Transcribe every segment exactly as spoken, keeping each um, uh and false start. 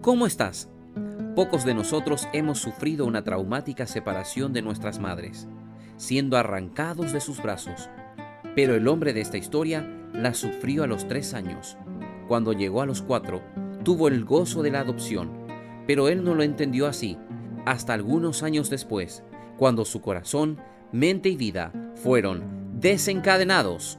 ¿Cómo estás? Pocos de nosotros hemos sufrido una traumática separación de nuestras madres, siendo arrancados de sus brazos. Pero el hombre de esta historia la sufrió a los tres años. Cuando llegó a los cuatro, tuvo el gozo de la adopción, pero él no lo entendió así, hasta algunos años después, cuando su corazón, mente y vida fueron desencadenados.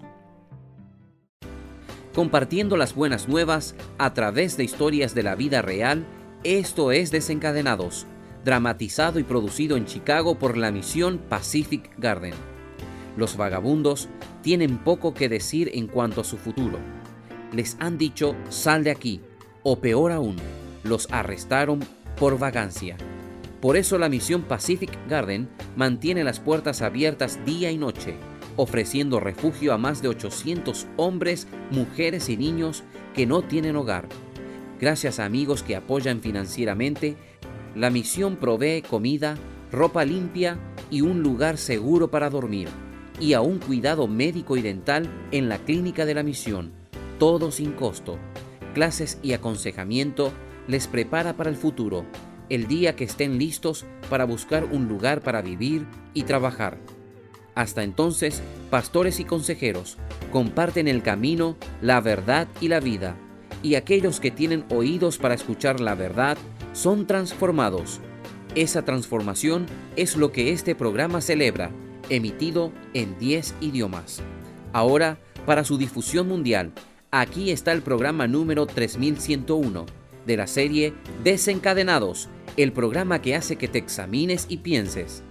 Compartiendo las buenas nuevas a través de historias de la vida real, esto es Desencadenados, dramatizado y producido en Chicago por la misión Pacific Garden. Los vagabundos tienen poco que decir en cuanto a su futuro. Les han dicho, sal de aquí, o peor aún, los arrestaron por vagancia. Por eso la misión Pacific Garden mantiene las puertas abiertas día y noche, ofreciendo refugio a más de ochocientos hombres, mujeres y niños que no tienen hogar. Gracias a amigos que apoyan financieramente, la misión provee comida, ropa limpia y un lugar seguro para dormir, y a un cuidado médico y dental en la clínica de la misión, todo sin costo. Clases y aconsejamiento les prepara para el futuro, el día que estén listos para buscar un lugar para vivir y trabajar. Hasta entonces, pastores y consejeros comparten el camino, la verdad y la vida, y aquellos que tienen oídos para escuchar la verdad son transformados. Esa transformación es lo que este programa celebra, emitido en diez idiomas. Ahora, para su difusión mundial, aquí está el programa número tres mil ciento uno de la serie Desencadenados, el programa que hace que te examines y pienses.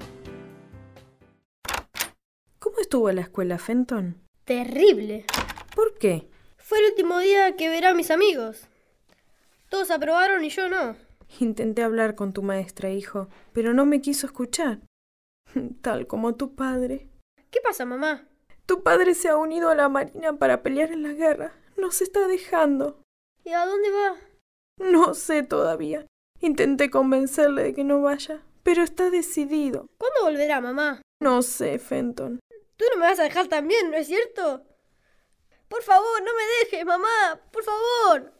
¿Cómo estuvo la escuela, Fenton? Terrible. ¿Por qué? Fue el último día que veré a mis amigos. Todos aprobaron y yo no. Intenté hablar con tu maestra, hijo, pero no me quiso escuchar. Tal como tu padre. ¿Qué pasa, mamá? Tu padre se ha unido a la Marina para pelear en la guerra. Nos está dejando. ¿Y a dónde va? No sé todavía. Intenté convencerle de que no vaya, pero está decidido. ¿Cuándo volverá, mamá? No sé, Fenton. Tú no me vas a dejar también, ¿no es cierto? Por favor, no me dejes, mamá. Por favor.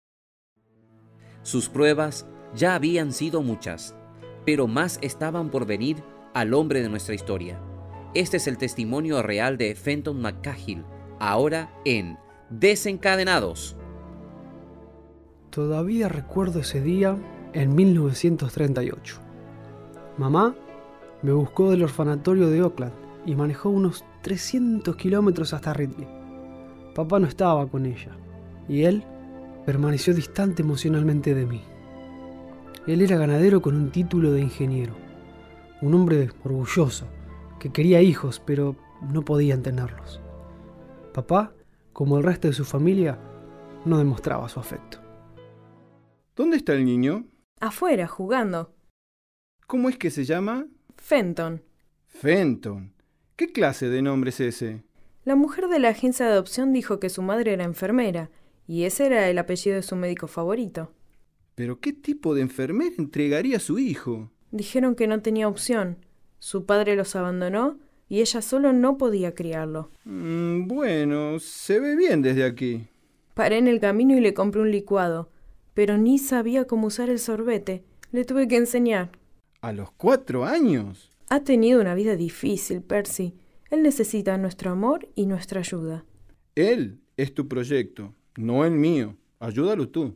Sus pruebas ya habían sido muchas, pero más estaban por venir al hombre de nuestra historia. Este es el testimonio real de Fenton McCahill, ahora en Desencadenados. Todavía recuerdo ese día en mil novecientos treinta y ocho. Mamá me buscó del orfanatorio de Oakland y manejó unos trescientos kilómetros hasta Ridley. Papá no estaba con ella y él permaneció distante emocionalmente de mí. Él era ganadero con un título de ingeniero, un hombre orgulloso que quería hijos pero no podían tenerlos. Papá, como el resto de su familia, no demostraba su afecto. ¿Dónde está el niño? Afuera, jugando. ¿Cómo es que se llama? Fenton. Fenton. ¿Qué clase de nombre es ese? La mujer de la agencia de adopción dijo que su madre era enfermera, y ese era el apellido de su médico favorito. ¿Pero qué tipo de enfermera entregaría a su hijo? Dijeron que no tenía opción. Su padre los abandonó y ella solo no podía criarlo. Mm, bueno, se ve bien desde aquí. Paré en el camino y le compré un licuado, pero ni sabía cómo usar el sorbete. Le tuve que enseñar. ¿A los cuatro años? Ha tenido una vida difícil, Percy. Él necesita nuestro amor y nuestra ayuda. Él es tu proyecto, no el mío. Ayúdalo tú.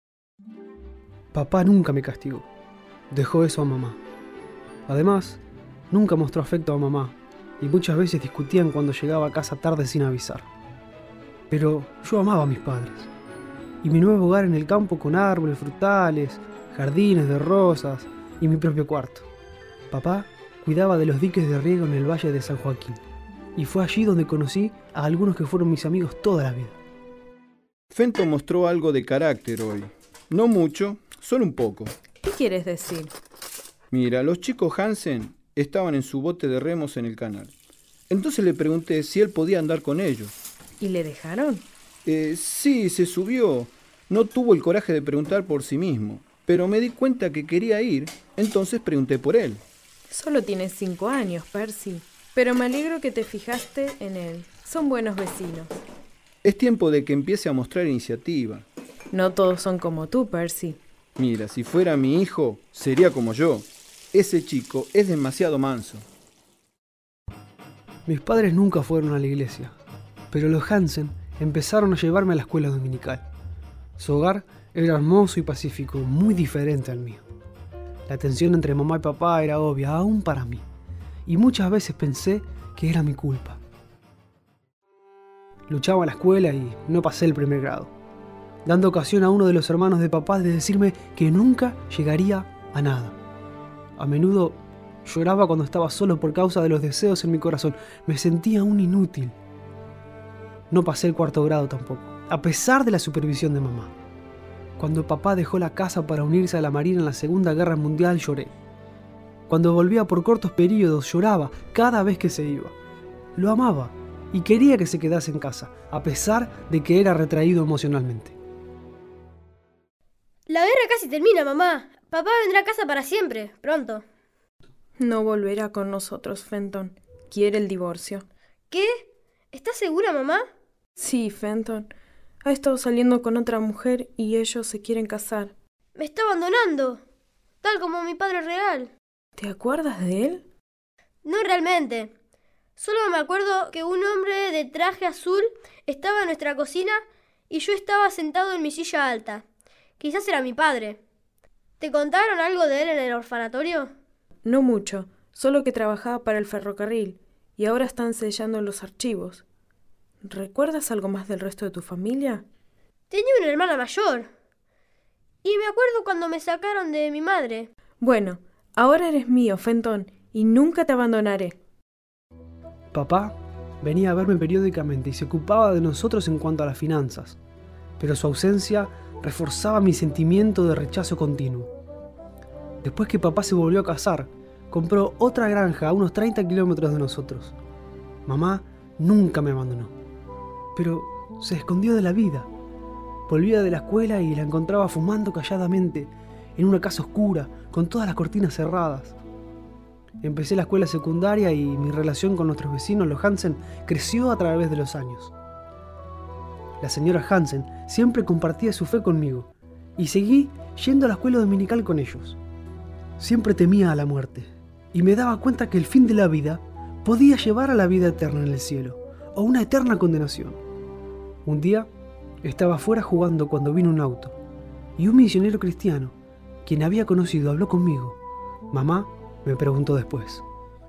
Papá nunca me castigó. Dejó eso a mamá. Además, nunca mostró afecto a mamá y muchas veces discutían cuando llegaba a casa tarde sin avisar. Pero yo amaba a mis padres. Y mi nuevo hogar en el campo con árboles frutales, jardines de rosas y mi propio cuarto. Papá cuidaba de los diques de riego en el Valle de San Joaquín. Y fue allí donde conocí a algunos que fueron mis amigos toda la vida. Fenton mostró algo de carácter hoy. No mucho, solo un poco. ¿Qué quieres decir? Mira, los chicos Hansen estaban en su bote de remos en el canal. Entonces le pregunté si él podía andar con ellos. ¿Y le dejaron? Eh, sí, se subió. No tuvo el coraje de preguntar por sí mismo, pero me di cuenta que quería ir, entonces pregunté por él. Solo tienes cinco años, Percy, pero me alegro que te fijaste en él. Son buenos vecinos. Es tiempo de que empiece a mostrar iniciativa. No todos son como tú, Percy. Mira, si fuera mi hijo, sería como yo. Ese chico es demasiado manso. Mis padres nunca fueron a la iglesia, pero los Hansen empezaron a llevarme a la escuela dominical. Su hogar era hermoso y pacífico, muy diferente al mío. La tensión entre mamá y papá era obvia, aún para mí, y muchas veces pensé que era mi culpa. Luchaba en la escuela y no pasé el primer grado, dando ocasión a uno de los hermanos de papá de decirme que nunca llegaría a nada. A menudo lloraba cuando estaba solo por causa de los deseos en mi corazón. Me sentía un inútil. No pasé el cuarto grado tampoco, a pesar de la supervisión de mamá. Cuando papá dejó la casa para unirse a la Marina en la Segunda Guerra Mundial, lloré. Cuando volvía por cortos periodos, lloraba cada vez que se iba. Lo amaba y quería que se quedase en casa, a pesar de que era retraído emocionalmente. La guerra casi termina, mamá. Papá vendrá a casa para siempre, pronto. No volverá con nosotros, Fenton. Quiere el divorcio. ¿Qué? ¿Estás segura, mamá? Sí, Fenton. Ha estado saliendo con otra mujer y ellos se quieren casar. Me está abandonando, tal como mi padre real. ¿Te acuerdas de él? No realmente. Solo me acuerdo que un hombre de traje azul estaba en nuestra cocina y yo estaba sentado en mi silla alta. Quizás era mi padre. ¿Te contaron algo de él en el orfanatorio? No mucho, solo que trabajaba para el ferrocarril y ahora están sellando los archivos. ¿Recuerdas algo más del resto de tu familia? Tenía una hermana mayor. Y me acuerdo cuando me sacaron de mi madre. Bueno, ahora eres mío, Fenton, y nunca te abandonaré. Papá venía a verme periódicamente y se ocupaba de nosotros en cuanto a las finanzas, pero su ausencia reforzaba mi sentimiento de rechazo continuo. Después que papá se volvió a casar, compró otra granja a unos treinta kilómetros de nosotros. Mamá nunca me abandonó, pero se escondió de la vida. Volvía de la escuela y la encontraba fumando calladamente en una casa oscura, con todas las cortinas cerradas. Empecé la escuela secundaria y mi relación con nuestros vecinos, los Hansen, creció a través de los años. La señora Hansen siempre compartía su fe conmigo y seguí yendo a la escuela dominical con ellos. Siempre temía a la muerte y me daba cuenta que el fin de la vida podía llevar a la vida eterna en el cielo o una eterna condenación. Un día estaba afuera jugando cuando vino un auto y un misionero cristiano, quien había conocido, habló conmigo. Mamá me preguntó después: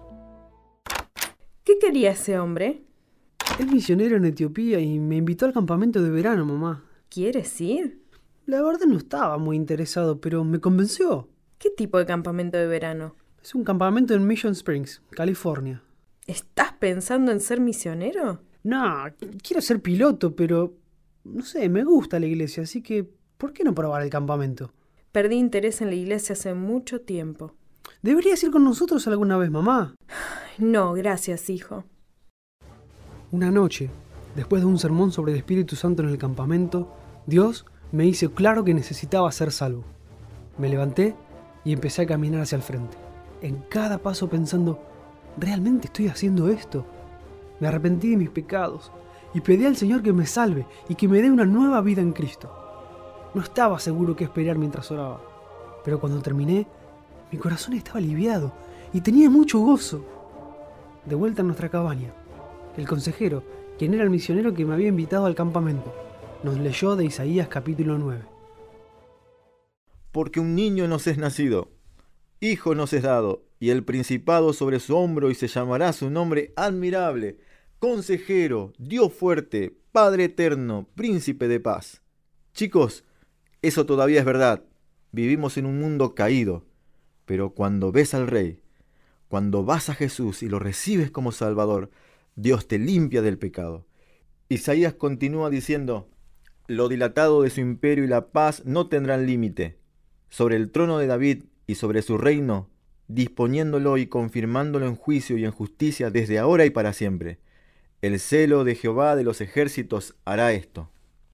¿qué quería ese hombre? Es misionero en Etiopía y me invitó al campamento de verano, mamá. ¿Quieres ir? La verdad no estaba muy interesado, pero me convenció. ¿Qué tipo de campamento de verano? Es un campamento en Mission Springs, California. ¿Estás pensando en ser misionero? No, quiero ser piloto, pero no sé, me gusta la iglesia, así que ¿por qué no probar el campamento? Perdí interés en la iglesia hace mucho tiempo. ¿Deberías ir con nosotros alguna vez, mamá? No, gracias, hijo. Una noche, después de un sermón sobre el Espíritu Santo en el campamento, Dios me hizo claro que necesitaba ser salvo. Me levanté y empecé a caminar hacia el frente, en cada paso pensando: ¿realmente estoy haciendo esto? Me arrepentí de mis pecados y pedí al Señor que me salve y que me dé una nueva vida en Cristo. No estaba seguro qué esperar mientras oraba, pero cuando terminé, mi corazón estaba aliviado y tenía mucho gozo. De vuelta a nuestra cabaña, el consejero, quien era el misionero que me había invitado al campamento, nos leyó de Isaías capítulo nueve. Porque un niño nos es nacido, hijo nos es dado, y el principado sobre su hombro, y se llamará su nombre admirable, consejero, Dios fuerte, Padre eterno, príncipe de paz. Chicos, eso todavía es verdad. Vivimos en un mundo caído, pero cuando ves al Rey, cuando vas a Jesús y lo recibes como Salvador, Dios te limpia del pecado. Isaías continúa diciendo: lo dilatado de su imperio y la paz no tendrán límite. Sobre el trono de David y sobre su reino, disponiéndolo y confirmándolo en juicio y en justicia desde ahora y para siempre. El celo de Jehová de los ejércitos hará esto.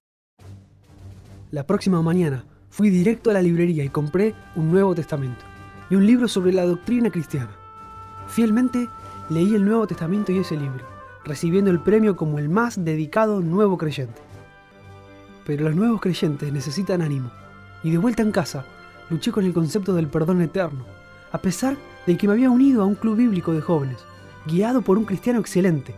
La próxima mañana fui directo a la librería y compré un Nuevo Testamento y un libro sobre la doctrina cristiana. Fielmente leí el Nuevo Testamento y ese libro, recibiendo el premio como el más dedicado nuevo creyente. Pero los nuevos creyentes necesitan ánimo, y de vuelta en casa luché con el concepto del perdón eterno, a pesar de que me había unido a un club bíblico de jóvenes, guiado por un cristiano excelente.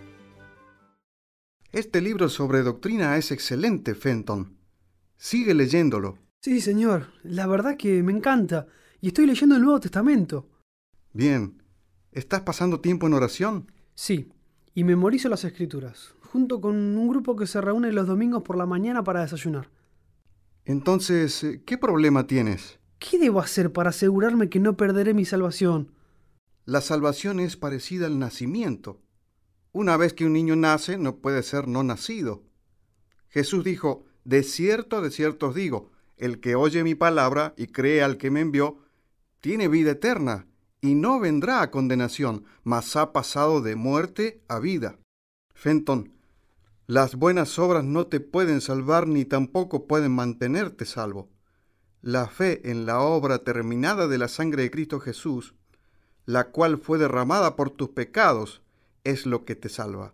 Este libro sobre doctrina es excelente, Fenton. Sigue leyéndolo. Sí, señor, la verdad que me encanta, y estoy leyendo el Nuevo Testamento. Bien. ¿Estás pasando tiempo en oración? Sí, y memorizo las Escrituras, junto con un grupo que se reúne los domingos por la mañana para desayunar. Entonces, ¿qué problema tienes? ¿Qué debo hacer para asegurarme que no perderé mi salvación? La salvación es parecida al nacimiento. Una vez que un niño nace, no puede ser no nacido. Jesús dijo, de cierto, de cierto os digo, el que oye mi palabra y cree al que me envió, tiene vida eterna, y no vendrá a condenación, mas ha pasado de muerte a vida. Fenton, las buenas obras no te pueden salvar ni tampoco pueden mantenerte salvo. La fe en la obra terminada de la sangre de Cristo Jesús, la cual fue derramada por tus pecados, es lo que te salva.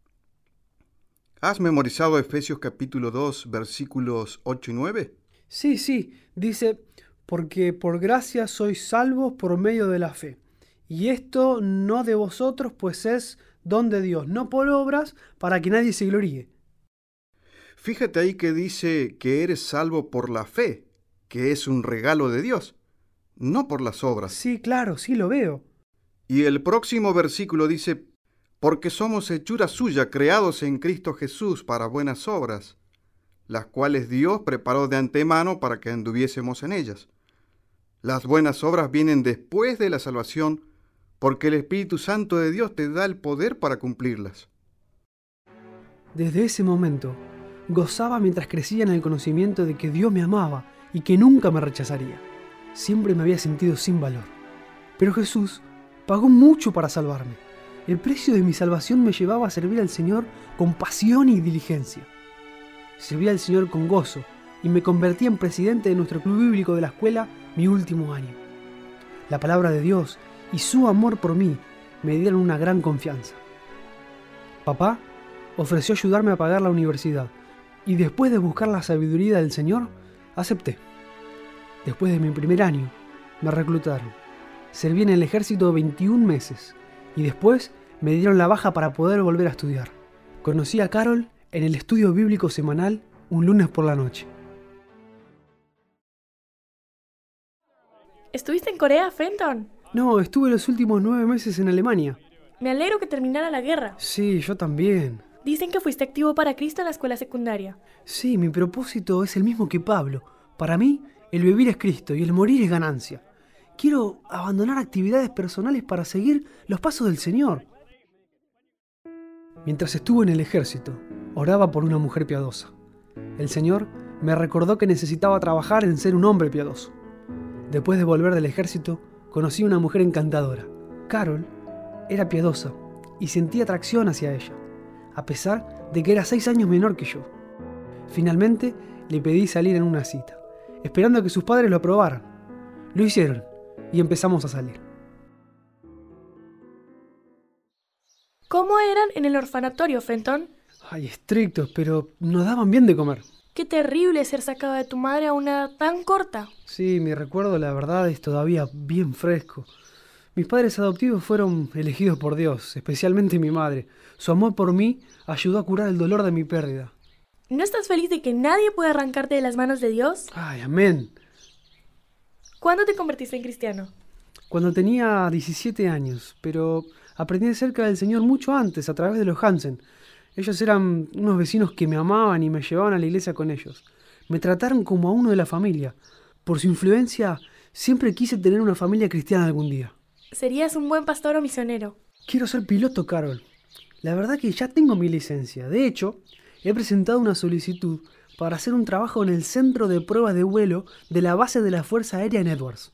¿Has memorizado Efesios capítulo dos, versículos ocho y nueve? Sí, sí, dice, porque por gracia sois salvos por medio de la fe. Y esto no de vosotros, pues es don de Dios, no por obras, para que nadie se gloríe. Fíjate ahí que dice que eres salvo por la fe, que es un regalo de Dios, no por las obras. Sí, claro, sí lo veo. Y el próximo versículo dice, porque somos hechura suya, creados en Cristo Jesús para buenas obras, las cuales Dios preparó de antemano para que anduviésemos en ellas. Las buenas obras vienen después de la salvación, porque el Espíritu Santo de Dios te da el poder para cumplirlas. Desde ese momento, gozaba mientras crecía en el conocimiento de que Dios me amaba y que nunca me rechazaría. Siempre me había sentido sin valor. Pero Jesús pagó mucho para salvarme. El precio de mi salvación me llevaba a servir al Señor con pasión y diligencia. Serví al Señor con gozo y me convertí en presidente de nuestro club bíblico de la escuela mi último año. La palabra de Dios y su amor por mí me dieron una gran confianza. Papá ofreció ayudarme a pagar la universidad y después de buscar la sabiduría del Señor, acepté. Después de mi primer año, me reclutaron. Serví en el ejército veintiún meses y después me dieron la baja para poder volver a estudiar. Conocí a Carol en el estudio bíblico semanal un lunes por la noche. ¿Estuviste en Corea, Fenton? No, estuve los últimos nueve meses en Alemania. Me alegro que terminara la guerra. Sí, yo también. Dicen que fuiste activo para Cristo en la escuela secundaria. Sí, mi propósito es el mismo que Pablo. Para mí, el vivir es Cristo y el morir es ganancia. Quiero abandonar actividades personales para seguir los pasos del Señor. Mientras estuve en el ejército, oraba por una mujer piadosa. El Señor me recordó que necesitaba trabajar en ser un hombre piadoso. Después de volver del ejército, conocí a una mujer encantadora. Carol era piadosa y sentí atracción hacia ella, a pesar de que era seis años menor que yo. Finalmente, le pedí salir en una cita, esperando que sus padres lo aprobaran. Lo hicieron y empezamos a salir. ¿Cómo eran en el orfanatorio, Fenton? Ay, estrictos, pero nos daban bien de comer. Qué terrible ser sacado de tu madre a una edad tan corta. Sí, mi recuerdo, la verdad, es todavía bien fresco. Mis padres adoptivos fueron elegidos por Dios, especialmente mi madre. Su amor por mí ayudó a curar el dolor de mi pérdida. ¿No estás feliz de que nadie pueda arrancarte de las manos de Dios? Ay, amén. ¿Cuándo te convertiste en cristiano? Cuando tenía diecisiete años, pero aprendí cerca del Señor mucho antes, a través de los Hansen. Ellos eran unos vecinos que me amaban y me llevaban a la iglesia con ellos. Me trataron como a uno de la familia. Por su influencia, siempre quise tener una familia cristiana algún día. Serías un buen pastor o misionero. Quiero ser piloto, Carol. La verdad que ya tengo mi licencia. De hecho, he presentado una solicitud para hacer un trabajo en el centro de pruebas de vuelo de la base de la Fuerza Aérea en Edwards.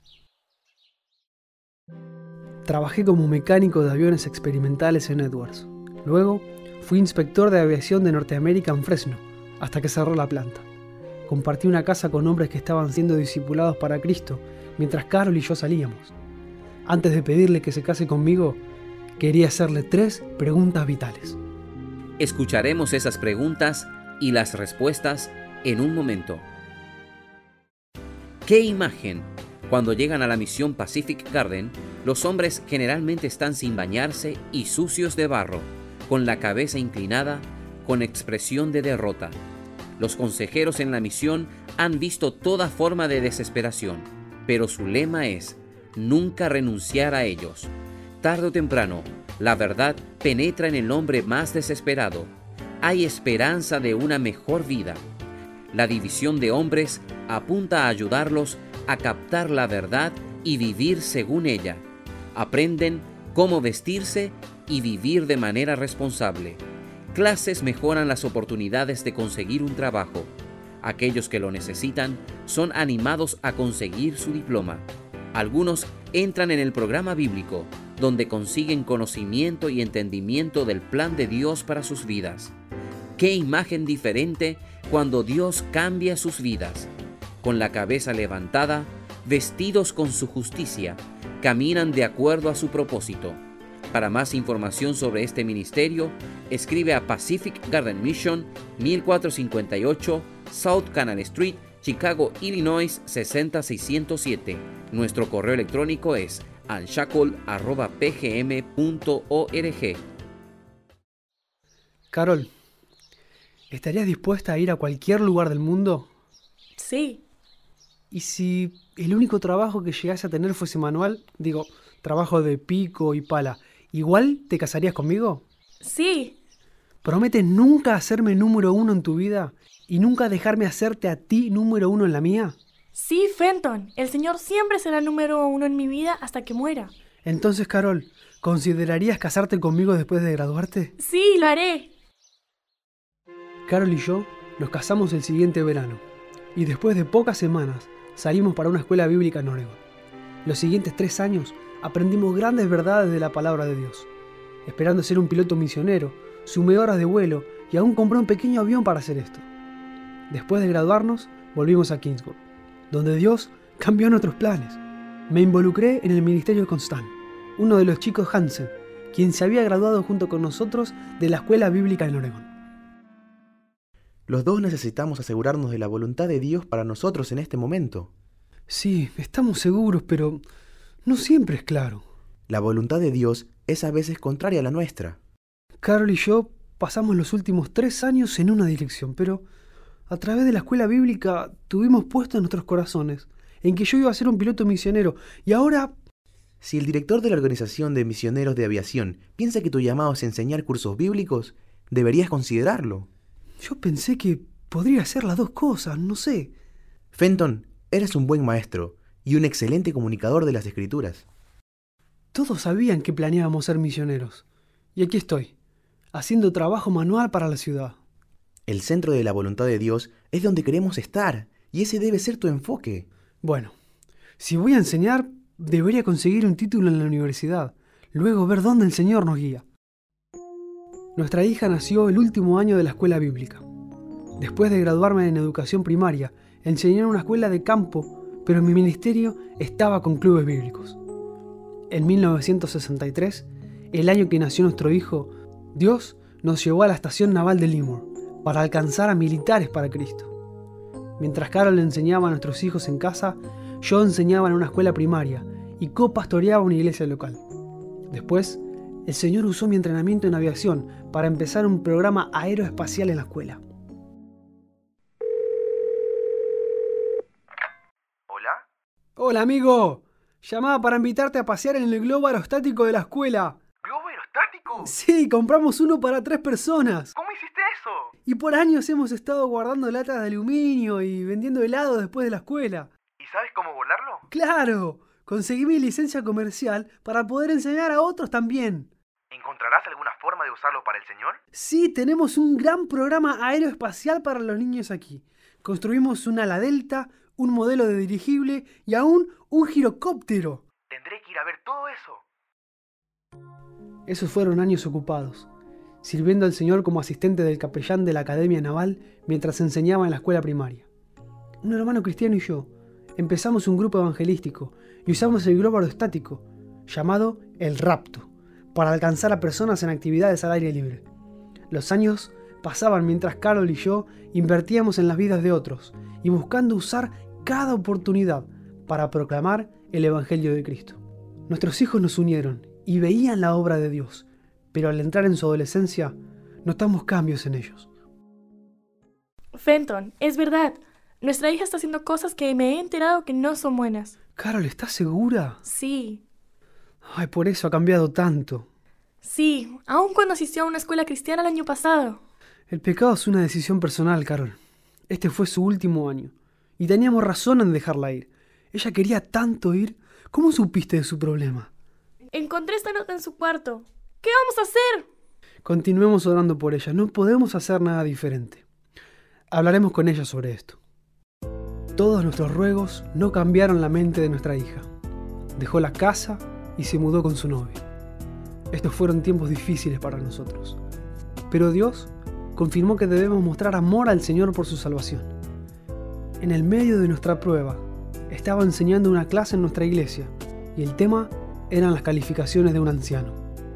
Trabajé como mecánico de aviones experimentales en Edwards. Luego, fui inspector de aviación de Norteamérica en Fresno, hasta que cerró la planta. Compartí una casa con hombres que estaban siendo discipulados para Cristo, mientras Carol y yo salíamos. Antes de pedirle que se case conmigo, quería hacerle tres preguntas vitales. Escucharemos esas preguntas y las respuestas en un momento. ¡Qué imagen! Cuando llegan a la misión Pacific Garden, los hombres generalmente están sin bañarse y sucios de barro, con la cabeza inclinada, con expresión de derrota. Los consejeros en la misión han visto toda forma de desesperación, pero su lema es nunca renunciar a ellos. Tarde o temprano, la verdad penetra en el hombre más desesperado. Hay esperanza de una mejor vida. La división de hombres apunta a ayudarlos a captar la verdad y vivir según ella. Aprenden cómo vestirse y vivir de manera responsable. Clases mejoran las oportunidades de conseguir un trabajo. Aquellos que lo necesitan son animados a conseguir su diploma. Algunos entran en el programa bíblico, donde consiguen conocimiento y entendimiento del plan de Dios para sus vidas. ¡Qué imagen diferente cuando Dios cambia sus vidas! Con la cabeza levantada, vestidos con su justicia, caminan de acuerdo a su propósito. Para más información sobre este ministerio, escribe a Pacific Garden Mission, mil cuatrocientos cincuenta y ocho South Canal Street, Chicago, Illinois seis cero seis cero siete. Nuestro correo electrónico es anshackle arroba p g m punto org. Carol, ¿estarías dispuesta a ir a cualquier lugar del mundo? Sí. ¿Y si el único trabajo que llegase a tener fuese manual, digo, trabajo de pico y pala, igual te casarías conmigo? Sí. ¿Prometes nunca hacerme número uno en tu vida y nunca dejarme hacerte a ti número uno en la mía? Sí, Fenton. El Señor siempre será número uno en mi vida hasta que muera. Entonces, Carol, ¿considerarías casarte conmigo después de graduarte? Sí, lo haré. Carol y yo nos casamos el siguiente verano y después de pocas semanas salimos para una escuela bíblica en Oregon. Los siguientes tres años aprendimos grandes verdades de la palabra de Dios. Esperando ser un piloto misionero, sumé horas de vuelo y aún compré un pequeño avión para hacer esto. Después de graduarnos, volvimos a Kingsburg, donde Dios cambió nuestros planes. Me involucré en el ministerio de Constant, uno de los chicos Hansen, quien se había graduado junto con nosotros de la escuela bíblica en Oregon. Los dos necesitamos asegurarnos de la voluntad de Dios para nosotros en este momento. Sí, estamos seguros, pero no siempre es claro. La voluntad de Dios es a veces contraria a la nuestra. Carol y yo pasamos los últimos tres años en una dirección, pero a través de la escuela bíblica tuvimos puesto en nuestros corazones en que yo iba a ser un piloto misionero y ahora... Si el director de la Organización de Misioneros de Aviación piensa que tu llamado es enseñar cursos bíblicos, deberías considerarlo. Yo pensé que podría hacer las dos cosas, no sé. Fenton, eres un buen maestro y un excelente comunicador de las Escrituras. Todos sabían que planeábamos ser misioneros. Y aquí estoy, haciendo trabajo manual para la ciudad. El centro de la voluntad de Dios es donde queremos estar, y ese debe ser tu enfoque. Bueno, si voy a enseñar, debería conseguir un título en la universidad, luego ver dónde el Señor nos guía. Nuestra hija nació el último año de la escuela bíblica. Después de graduarme en educación primaria, enseñé en una escuela de campo, pero mi ministerio estaba con clubes bíblicos. En mil novecientos sesenta y tres, el año que nació nuestro hijo, Dios nos llevó a la estación naval de Lemoore para alcanzar a militares para Cristo. Mientras Carol le enseñaba a nuestros hijos en casa, yo enseñaba en una escuela primaria y copastoreaba una iglesia local. Después, el Señor usó mi entrenamiento en aviación para empezar un programa aeroespacial en la escuela. ¿Hola? Hola, amigo. Llamaba para invitarte a pasear en el globo aerostático de la escuela. ¿Globo aerostático? Sí, compramos uno para tres personas. ¿Cómo hiciste eso? Y por años hemos estado guardando latas de aluminio y vendiendo helado después de la escuela. ¿Y sabes cómo volarlo? ¡Claro! Conseguí mi licencia comercial para poder enseñar a otros también. ¿Encontrarás alguna forma de usarlo para el Señor? Sí, tenemos un gran programa aeroespacial para los niños aquí. Construimos un ala delta, un modelo de dirigible y aún un girocóptero. Tendré que ir a ver todo eso. Esos fueron años ocupados, sirviendo al Señor como asistente del capellán de la Academia Naval mientras enseñaba en la escuela primaria. Un hermano cristiano y yo empezamos un grupo evangelístico y usamos el globo aerostático, llamado El Rapto, para alcanzar a personas en actividades al aire libre. Los años pasaban mientras Carol y yo invertíamos en las vidas de otros y buscando usar cada oportunidad para proclamar el Evangelio de Cristo. Nuestros hijos nos unieron y veían la obra de Dios, pero al entrar en su adolescencia, notamos cambios en ellos. Fenton, es verdad. Nuestra hija está haciendo cosas que me he enterado que no son buenas. Carol, ¿estás segura? Sí. Ay, por eso ha cambiado tanto. Sí, aun cuando asistió a una escuela cristiana el año pasado. El pecado es una decisión personal, Carol. Este fue su último año. Y teníamos razón en dejarla ir. Ella quería tanto ir. ¿Cómo supiste de su problema? Encontré esta nota en su cuarto. ¿Qué vamos a hacer? Continuemos orando por ella. No podemos hacer nada diferente. Hablaremos con ella sobre esto. Todos nuestros ruegos no cambiaron la mente de nuestra hija. Dejó la casa y se mudó con su novio. Estos fueron tiempos difíciles para nosotros. Pero Dios confirmó que debemos mostrar amor al Señor por su salvación. En el medio de nuestra prueba, estaba enseñando una clase en nuestra iglesia y el tema eran las calificaciones de un anciano.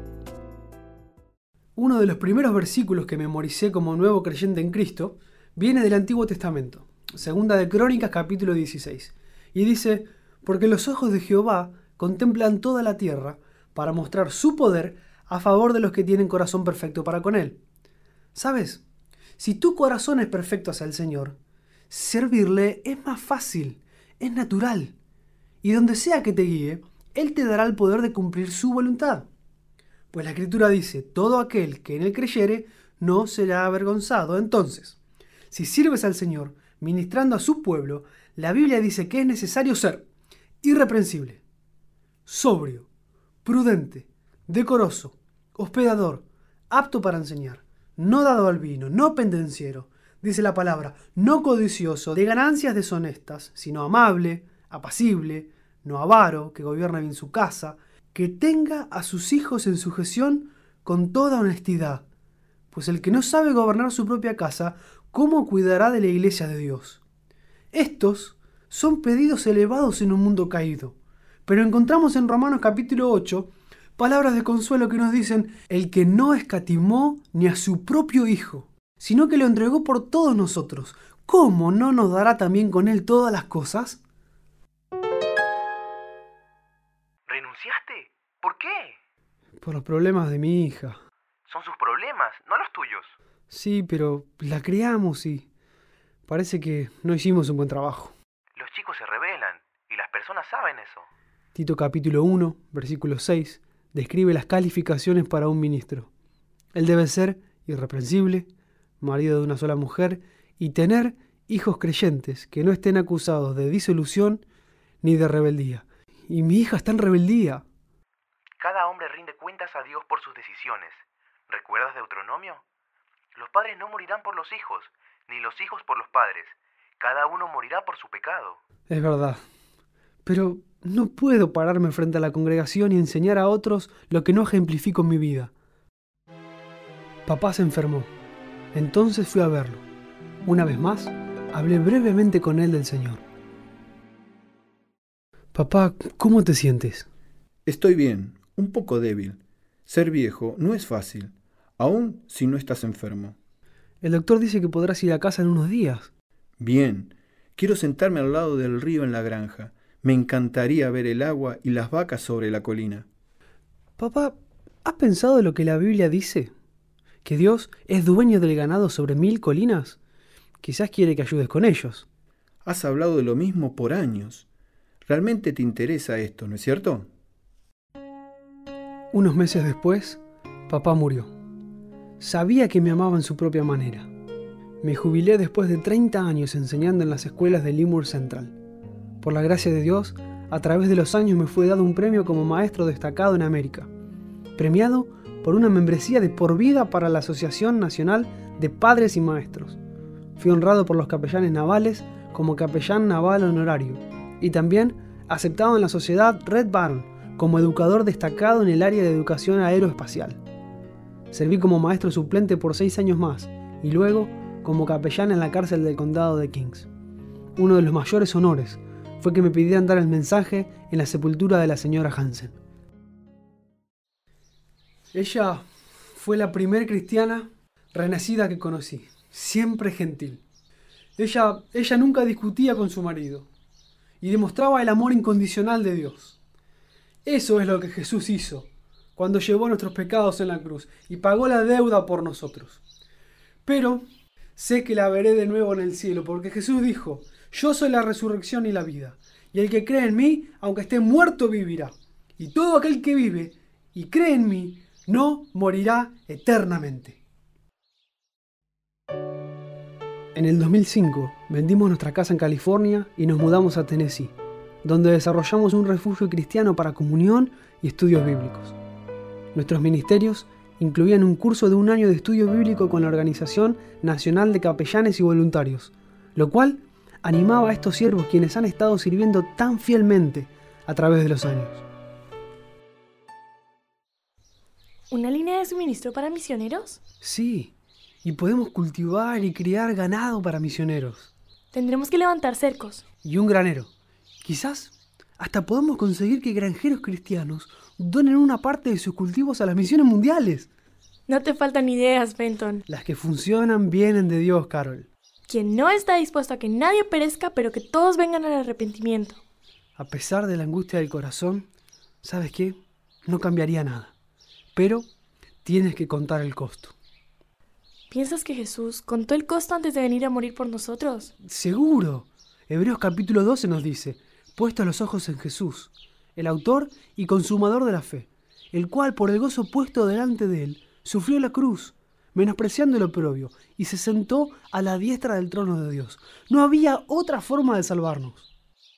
Uno de los primeros versículos que memoricé como nuevo creyente en Cristo viene del Antiguo Testamento, Segunda de Crónicas capítulo dieciséis, y dice: porque los ojos de Jehová contemplan toda la tierra para mostrar su poder a favor de los que tienen corazón perfecto para con Él. ¿Sabes? Si tu corazón es perfecto hacia el Señor, servirle es más fácil, es natural. Y donde sea que te guíe, Él te dará el poder de cumplir su voluntad. Pues la Escritura dice: todo aquel que en Él creyere no será avergonzado. Entonces, si sirves al Señor ministrando a su pueblo, la Biblia dice que es necesario ser irreprensible, sobrio, prudente, decoroso, hospedador, apto para enseñar, no dado al vino, no pendenciero, dice la palabra, no codicioso de ganancias deshonestas, sino amable, apacible, no avaro, que gobierna bien su casa, que tenga a sus hijos en sujeción con toda honestidad. Pues el que no sabe gobernar su propia casa, ¿cómo cuidará de la iglesia de Dios? Estos son pedidos elevados en un mundo caído. Pero encontramos en Romanos capítulo ocho palabras de consuelo que nos dicen: el que no escatimó ni a su propio Hijo, sino que lo entregó por todos nosotros, ¿cómo no nos dará también con Él todas las cosas? ¿Renunciaste? ¿Por qué? Por los problemas de mi hija. Son sus problemas, no los tuyos. Sí, pero la criamos y parece que no hicimos un buen trabajo. Los chicos se rebelan y las personas saben eso. Tito capítulo uno, versículo seis, describe las calificaciones para un ministro. Él debe ser irreprensible, marido de una sola mujer, y tener hijos creyentes que no estén acusados de disolución ni de rebeldía. Y mi hija está en rebeldía. Cada hombre rinde cuentas a Dios por sus decisiones. ¿Recuerdas Deuteronomio? Los padres no morirán por los hijos, ni los hijos por los padres. Cada uno morirá por su pecado. Es verdad. Pero no puedo pararme frente a la congregación y enseñar a otros lo que no ejemplifico en mi vida. Papá se enfermó. Entonces fui a verlo. Una vez más, hablé brevemente con él del Señor. Papá, ¿cómo te sientes? Estoy bien, un poco débil. Ser viejo no es fácil, aun si no estás enfermo. El doctor dice que podrás ir a casa en unos días. Bien, quiero sentarme al lado del río en la granja. Me encantaría ver el agua y las vacas sobre la colina. Papá, ¿has pensado lo que la Biblia dice? ¿Que Dios es dueño del ganado sobre mil colinas? Quizás quiere que ayudes con ellos. Has hablado de lo mismo por años. Realmente te interesa esto, ¿no es cierto? Unos meses después, papá murió. Sabía que me amaba en su propia manera. Me jubilé después de treinta años enseñando en las escuelas de Leamoor Central. Por la gracia de Dios, a través de los años me fue dado un premio como maestro destacado en América, premiado por una membresía de por vida para la Asociación Nacional de Padres y Maestros. Fui honrado por los capellanes navales como capellán naval honorario y también aceptado en la sociedad Red Baron como educador destacado en el área de educación aeroespacial. Serví como maestro suplente por seis años más y luego como capellán en la cárcel del condado de Kings. Uno de los mayores honores fue que me pidieran dar el mensaje en la sepultura de la señora Hansen. Ella fue la primer cristiana renacida que conocí, siempre gentil. Ella, ella nunca discutía con su marido, y demostraba el amor incondicional de Dios. Eso es lo que Jesús hizo cuando llevó nuestros pecados en la cruz y pagó la deuda por nosotros. Pero sé que la veré de nuevo en el cielo, porque Jesús dijo: yo soy la resurrección y la vida, y el que cree en mí, aunque esté muerto, vivirá. Y todo aquel que vive y cree en mí, no morirá eternamente. En el dos mil cinco vendimos nuestra casa en California y nos mudamos a Tennessee, donde desarrollamos un refugio cristiano para comunión y estudios bíblicos. Nuestros ministerios incluían un curso de un año de estudio bíblico con la Organización Nacional de Capellanes y Voluntarios, lo cual animaba a estos siervos quienes han estado sirviendo tan fielmente a través de los años. ¿Una línea de suministro para misioneros? Sí, y podemos cultivar y criar ganado para misioneros. Tendremos que levantar cercos. Y un granero. Quizás hasta podemos conseguir que granjeros cristianos donen una parte de sus cultivos a las misiones mundiales. No te faltan ideas, Fenton. Las que funcionan vienen de Dios, Carol. Quien no está dispuesto a que nadie perezca, pero que todos vengan al arrepentimiento. A pesar de la angustia del corazón, ¿sabes qué? No cambiaría nada. Pero tienes que contar el costo. ¿Piensas que Jesús contó el costo antes de venir a morir por nosotros? ¡Seguro! Hebreos capítulo doce nos dice: puestos los ojos en Jesús, el autor y consumador de la fe, el cual por el gozo puesto delante de él, sufrió la cruz, menospreciando el oprobio, y se sentó a la diestra del trono de Dios. No había otra forma de salvarnos.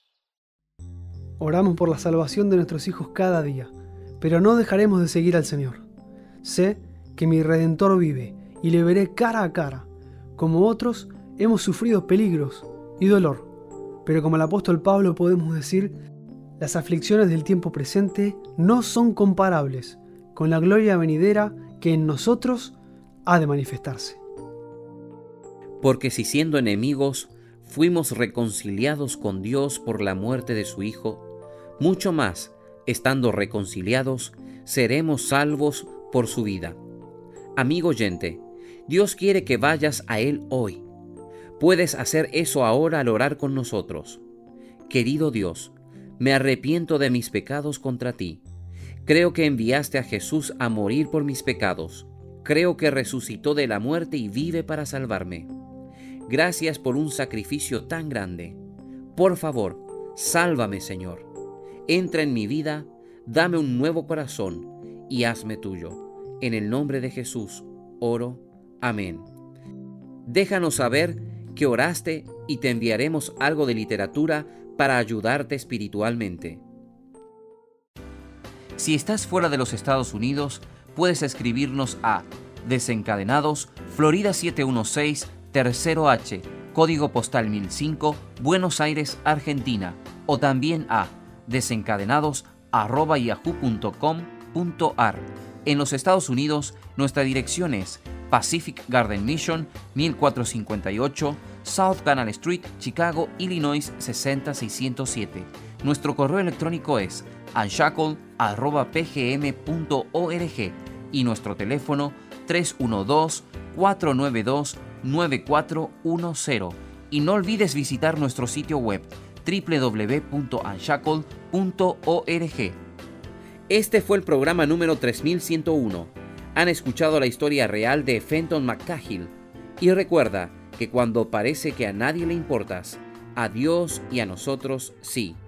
Oramos por la salvación de nuestros hijos cada día, pero no dejaremos de seguir al Señor. Sé que mi Redentor vive, y le veré cara a cara. Como otros, hemos sufrido peligros y dolor, pero como el apóstol Pablo podemos decir: las aflicciones del tiempo presente no son comparables con la gloria venidera que en nosotros ha de manifestarse. Porque si siendo enemigos fuimos reconciliados con Dios por la muerte de su Hijo, mucho más, estando reconciliados, seremos salvos por su vida. Amigo oyente, Dios quiere que vayas a Él hoy. Puedes hacer eso ahora al orar con nosotros. Querido Dios, me arrepiento de mis pecados contra ti. Creo que enviaste a Jesús a morir por mis pecados. Creo que resucitó de la muerte y vive para salvarme. Gracias por un sacrificio tan grande. Por favor, sálvame, Señor. Entra en mi vida, dame un nuevo corazón y hazme tuyo. En el nombre de Jesús, oro. Amén. Déjanos saber que oraste y te enviaremos algo de literatura para ayudarte espiritualmente. Si estás fuera de los Estados Unidos, puedes escribirnos a Desencadenados, Florida siete uno seis, Tercero H, Código Postal mil cinco, Buenos Aires, Argentina, o también a desencadenados arroba yahoo punto com punto ar. En los Estados Unidos, nuestra dirección es Pacific Garden Mission, mil cuatrocientos cincuenta y ocho, South Canal Street, Chicago, Illinois seis cero seiscientos siete. Nuestro correo electrónico es unshackle arroba p g m punto org y nuestro teléfono tres uno dos, cuatro nueve dos, nueve cuatro uno cero. Y no olvides visitar nuestro sitio web doble u doble u doble u punto unshackle punto org. Este fue el programa número tres mil ciento uno. Han escuchado la historia real de Fenton McCahill. Y recuerda que cuando parece que a nadie le importas, a Dios y a nosotros sí.